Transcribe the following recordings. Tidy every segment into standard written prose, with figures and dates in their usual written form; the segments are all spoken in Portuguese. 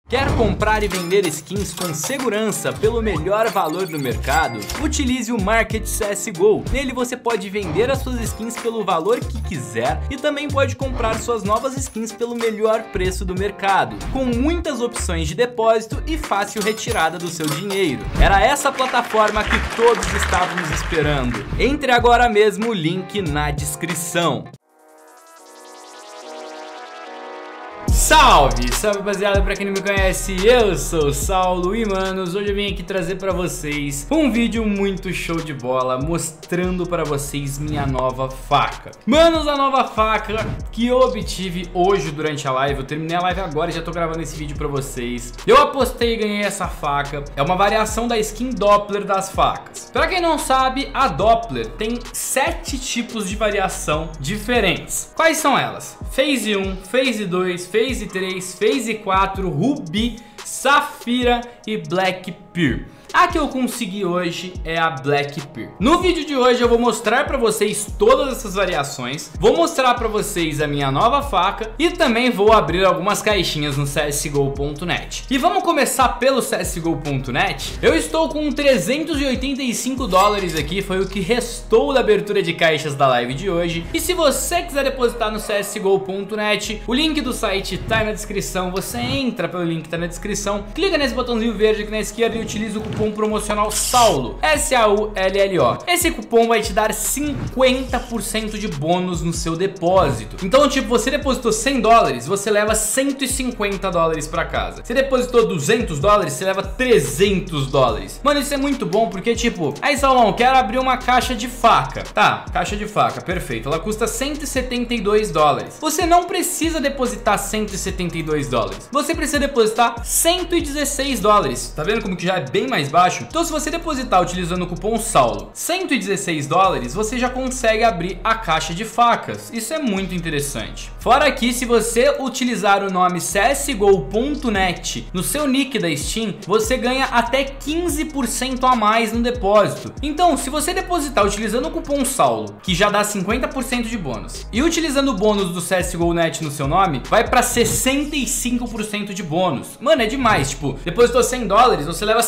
Quer comprar e vender skins com segurança pelo melhor valor do mercado? Utilize o Market CSGO. Nele você pode vender as suas skins pelo valor que quiser e também pode comprar suas novas skins pelo melhor preço do mercado, com muitas opções de depósito e fácil retirada do seu dinheiro. Era essa plataforma que todos estávamos esperando. Entre agora mesmo, o link na descrição. Salve, salve rapaziada, pra quem não me conhece, eu sou o Saulo e manos, hoje eu vim aqui trazer pra vocês um vídeo muito show de bola, mostrando pra vocês minha nova faca. Manos, a nova faca que eu obtive hoje durante a live, eu terminei a live agora e já tô gravando esse vídeo pra vocês. Eu apostei e ganhei essa faca, é uma variação da skin Doppler das facas. Pra quem não sabe, a Doppler tem 7 tipos de variação diferentes. Quais são elas? Phase 1, Phase 2, Phase 3, Phase 4, Ruby, Safira e Black Pearl. A que eu consegui hoje é a Black Pearl. No vídeo de hoje eu vou mostrar pra vocês todas essas variações, vou mostrar pra vocês a minha nova faca e também vou abrir algumas caixinhas no CSGO.net. E vamos começar pelo CSGO.net. Eu estou com 385 dólares aqui, foi o que restou da abertura de caixas da live de hoje. E se você quiser depositar no CSGO.net, o link do site tá na descrição, você entra pelo link que tá na descrição, clica nesse botãozinho verde aqui na esquerda e utiliza o cupom promocional SAULO, SAULLO. Esse cupom vai te dar 50% de bônus no seu depósito. Então, tipo, você depositou 100 dólares, você leva 150 dólares pra casa. Você depositou 200 dólares, você leva 300 dólares. Mano, isso é muito bom porque, tipo, aí, Saulão, quero abrir uma caixa de faca. Tá, caixa de faca, perfeito. Ela custa 172 dólares. Você não precisa depositar 172 dólares. Você precisa depositar 116 dólares. Tá vendo como que já é bem mais baixo? Então, se você depositar utilizando o cupom SAULO 116 dólares, você já consegue abrir a caixa de facas. Isso é muito interessante. Fora que, se você utilizar o nome CSGO.net no seu nick da Steam, você ganha até 15% a mais no depósito. Então, se você depositar utilizando o cupom SAULO, que já dá 50% de bônus, e utilizando o bônus do CSGO.net no seu nome, vai pra 65% de bônus. Mano, é demais. Tipo, depositou 100 dólares, você leva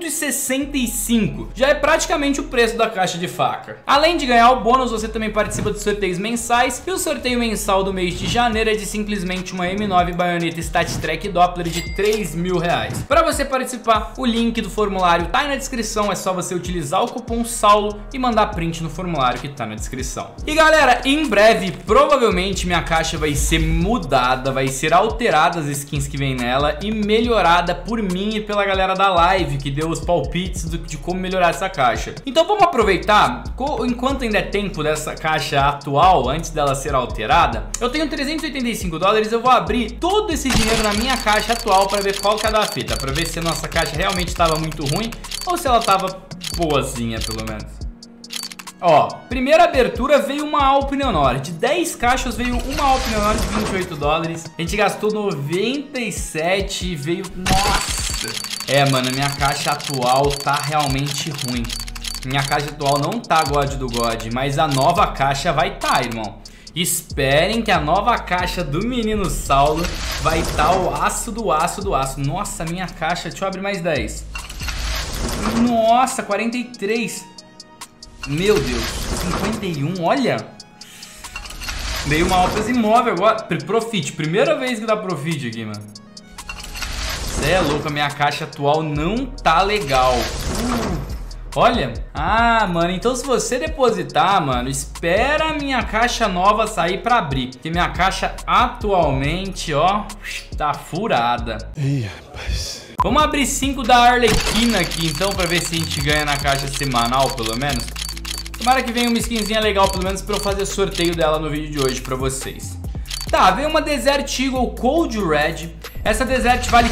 165. Já é praticamente o preço da caixa de faca. Além de ganhar o bônus, você também participa de sorteios mensais. E o sorteio mensal do mês de janeiro é de simplesmente uma M9 baioneta StatTrak Doppler de 3 mil reais. Para você participar, o link do formulário tá aí na descrição. É só você utilizar o cupom SAULO e mandar print no formulário que tá na descrição. E galera, em breve, provavelmente minha caixa vai ser mudada, vai ser alterada as skins que vem nela e melhorada por mim e pela galera da live que deu os palpites de como melhorar essa caixa. Então vamos aproveitar, enquanto ainda é tempo dessa caixa atual, antes dela ser alterada. Eu tenho 385 dólares, eu vou abrir todo esse dinheiro na minha caixa atual para ver qual que é da fita, para ver se a nossa caixa realmente estava muito ruim ou se ela estava boazinha pelo menos. Ó, primeira abertura veio uma Alp Neonor. De 10 caixas veio uma Alp Neonor de 28 dólares. A gente gastou 97 e veio... Nossa! É, mano, minha caixa atual tá realmente ruim. Minha caixa atual não tá God do God, mas a nova caixa vai tá, irmão. Esperem que a nova caixa do menino Saulo vai tá o aço do aço do aço. Nossa, minha caixa... Deixa eu abrir mais 10. Nossa, 43. Meu Deus, 51, olha. Dei uma altas imóvel agora. Profit, primeira vez que dá profit aqui, mano. Cê é louco, a minha caixa atual não tá legal. Olha. Ah, mano, então se você depositar, mano, espera a minha caixa nova sair pra abrir. Porque minha caixa atualmente, ó, tá furada. Ih, rapaz. Vamos abrir 5 da Arlequina aqui, então, pra ver se a gente ganha na caixa semanal, pelo menos. Tomara que venha uma skinzinha legal, pelo menos, pra eu fazer sorteio dela no vídeo de hoje pra vocês. Tá, veio uma Desert Eagle Cold Red. Essa Desert vale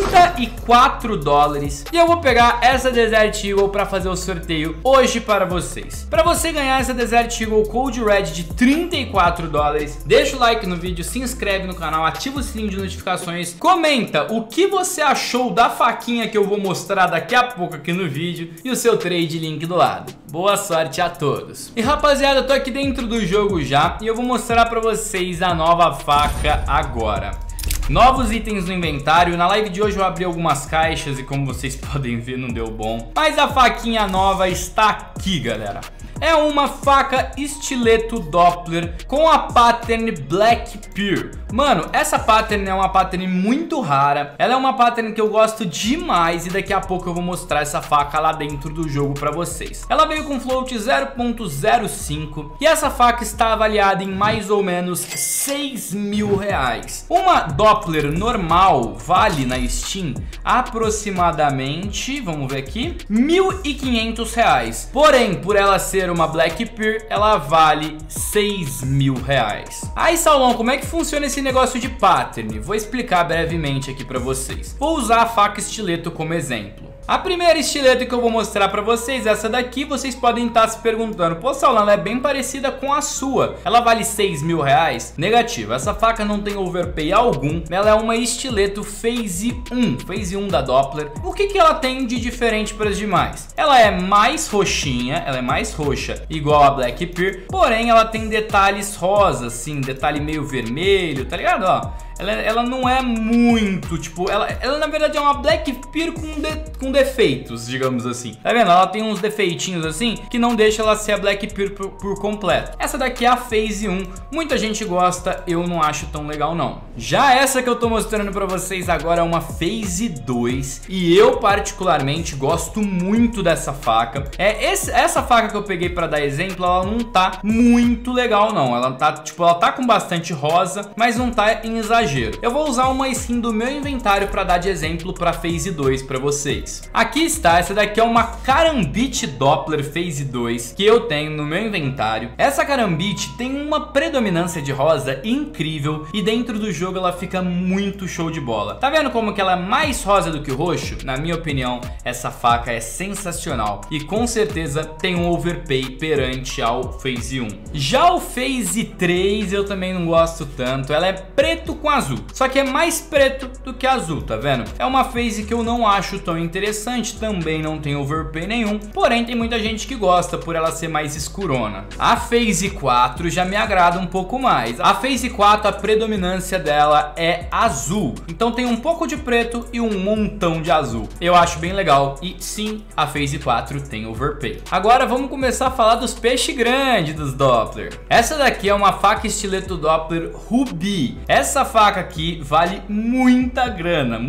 34 dólares. E eu vou pegar essa Desert Eagle para fazer o sorteio hoje para vocês. Para você ganhar essa Desert Eagle Cold Red de 34 dólares, deixa o like no vídeo, se inscreve no canal, ativa o sininho de notificações, comenta o que você achou da faquinha que eu vou mostrar daqui a pouco aqui no vídeo e o seu trade link do lado. Boa sorte a todos. E rapaziada, eu tô aqui dentro do jogo já e eu vou mostrar para vocês a nova faca agora. Novos itens no inventário. Na live de hoje eu abri algumas caixas e como vocês podem ver não deu bom. Mas a faquinha nova está aqui, galera. É uma faca estileto Doppler com a pattern Black Pearl. Mano, essa pattern é uma pattern muito rara. Ela é uma pattern que eu gosto demais e daqui a pouco eu vou mostrar essa faca lá dentro do jogo pra vocês. Ela veio com float 0.05 e essa faca está avaliada em mais ou menos 6 mil reais. Uma Doppler normal vale na Steam aproximadamente, vamos ver aqui, 1.500 reais. Porém, por ela ser uma Black Pearl, ela vale 6 mil reais. Aí, Saulão, como é que funciona esse negócio de pattern? Vou explicar brevemente aqui pra vocês. Vou usar a faca estileto como exemplo. A primeira estileto que eu vou mostrar pra vocês, essa daqui, vocês podem estar se perguntando: pô, Saulão, ela é bem parecida com a sua, ela vale 6 mil reais? Negativo, essa faca não tem overpay algum, ela é uma estileto Phase 1 da Doppler. O que ela tem de diferente para as demais? Ela é mais roxinha, ela é mais roxa, igual a Black Pearl, porém ela tem detalhes rosa, assim, detalhe meio vermelho, tá ligado? Ó. Ela não é muito, tipo, ela na verdade é uma Black Pearl com defeitos, digamos assim. Tá vendo? Ela tem uns defeitinhos assim que não deixa ela ser a Black Pearl por completo. Essa daqui é a Phase 1, muita gente gosta, eu não acho tão legal não. Já essa que eu tô mostrando pra vocês agora é uma Phase 2 e eu particularmente gosto muito dessa faca. Essa faca que eu peguei pra dar exemplo, ela não tá muito legal não. Ela tá, tipo, ela tá com bastante rosa, mas não tá em exagero. Eu vou usar uma skin do meu inventário para dar de exemplo para Phase 2 para vocês. Aqui está, essa daqui é uma Karambit Doppler Phase 2 que eu tenho no meu inventário. Essa Karambit tem uma predominância de rosa incrível e dentro do jogo ela fica muito show de bola. Tá vendo como que ela é mais rosa do que o roxo? Na minha opinião, essa faca é sensacional e com certeza tem um overpay perante ao Phase 1. Já o Phase 3 eu também não gosto tanto, ela é preto com azul, só que é mais preto do que azul, tá vendo? É uma phase que eu não acho tão interessante, também não tem overpay nenhum, porém tem muita gente que gosta por ela ser mais escurona. A Phase 4 já me agrada um pouco mais. A Phase 4, a predominância dela é azul, então tem um pouco de preto e um montão de azul. Eu acho bem legal e sim, a Phase 4 tem overpay. Agora vamos começar a falar dos peixes grandes dos Doppler. Essa daqui é uma faca estileto Doppler Ruby. Essa faca aqui vale muita grana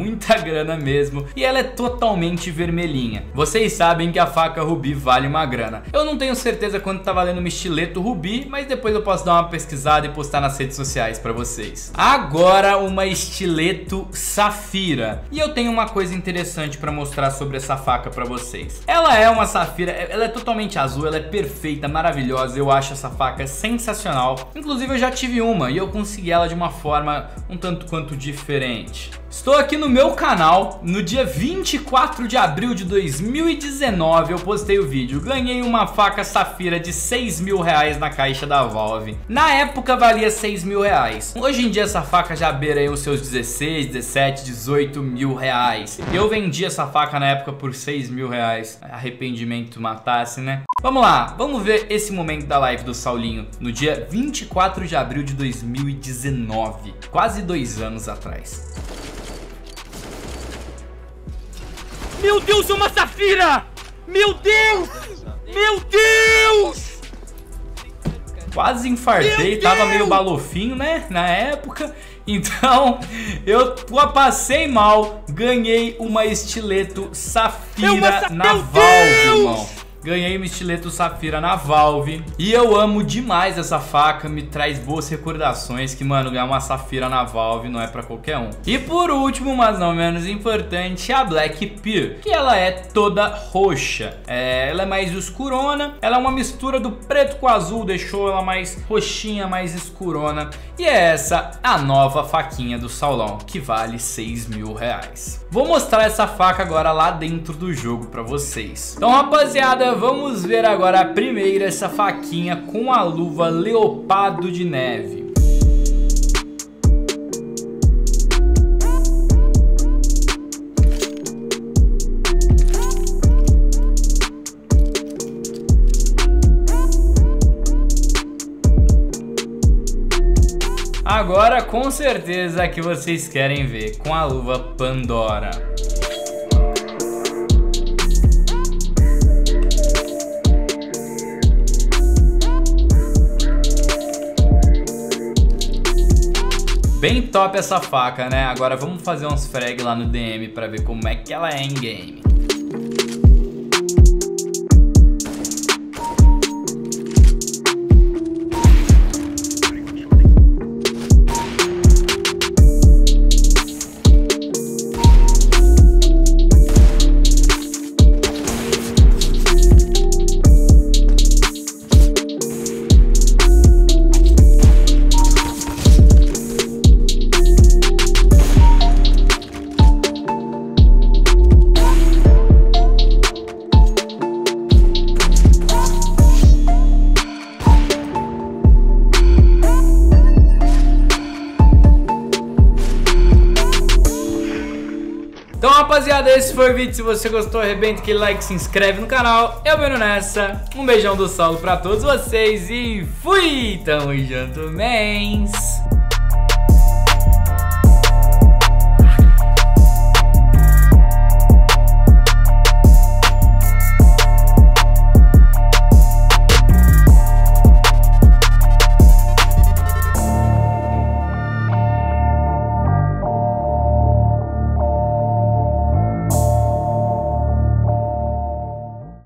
mesmo, e ela é totalmente vermelhinha. Vocês sabem que a faca Ruby vale uma grana. Eu não tenho certeza quanto tá valendo uma estileto Ruby, mas depois eu posso dar uma pesquisada e postar nas redes sociais pra vocês. Agora uma estileto Safira, e eu tenho uma coisa interessante pra mostrar sobre essa faca pra vocês. Ela é uma Safira, ela é totalmente azul, ela é perfeita, maravilhosa, eu acho essa faca sensacional. Inclusive eu já tive uma e eu consegui ela de uma forma um tanto quanto diferente. Estou aqui no meu canal, no dia 24 de abril de 2019 eu postei o vídeo. Ganhei uma faca Safira de 6 mil reais na caixa da Valve. Na época valia 6 mil reais. Hoje em dia essa faca já beira aí os seus 16, 17, 18 mil reais. Eu vendi essa faca na época por 6 mil reais. Arrependimento matasse, né? Vamos lá, vamos ver esse momento da live do Saulinho no dia 24 de abril de 2019. Quase 2 anos atrás. Meu Deus, é uma Safira! Meu Deus! Meu Deus! Quase infartei, tava meio balofinho, né, na época. Então, eu passei mal, ganhei uma estileto Safira na Valve, irmão. Ganhei um estileto Safira na Valve e eu amo demais essa faca, me traz boas recordações que, mano, ganhar uma Safira na Valve não é pra qualquer um. E por último, mas não menos importante, a Black Pearl, que ela é toda roxa. Ela é mais escurona, ela é uma mistura do preto com azul, deixou ela mais roxinha, mais escurona. E é essa a nova faquinha do Saulão, que vale 6 mil reais. Vou mostrar essa faca agora lá dentro do jogo pra vocês. Então, rapaziada, vamos ver agora a primeira, essa faquinha com a luva Leopardo de Neve. Agora com certeza a que vocês querem ver, com a luva Pandora. Bem top essa faca, né? Agora vamos fazer uns frag lá no DM pra ver como é que ela é em game. Então, rapaziada, esse foi o vídeo. Se você gostou, arrebenta aquele like, se inscreve no canal. Eu venho nessa. Um beijão do Saulo pra todos vocês e fui! Tamo junto, mens!